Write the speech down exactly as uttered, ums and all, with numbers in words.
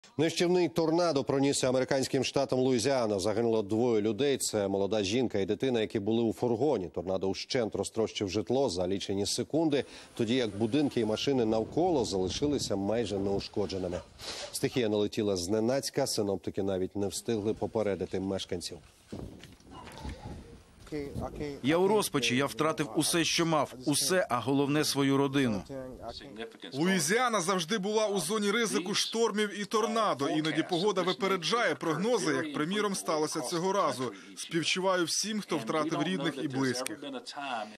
Нищівний торнадо пронісся американським штатом Луїзіана. Загинуло двоє людей. Це молода жінка і дитина, які були у фургоні. Торнадо ущент розтрощив житло за лічені секунди, тоді як будинки і машини навколо залишилися майже неушкодженими. Стихія налетіла зненацька, синоптики навіть не встигли попередити мешканців. Я у розпачі, я втратив усе, що мав. Усе, а головне – свою родину. Луїзіана завжди була у зоні ризику штормів і торнадо. Іноді погода випереджає прогнози, як, приміром, сталося цього разу. Співчуваю всім, хто втратив рідних і близьких.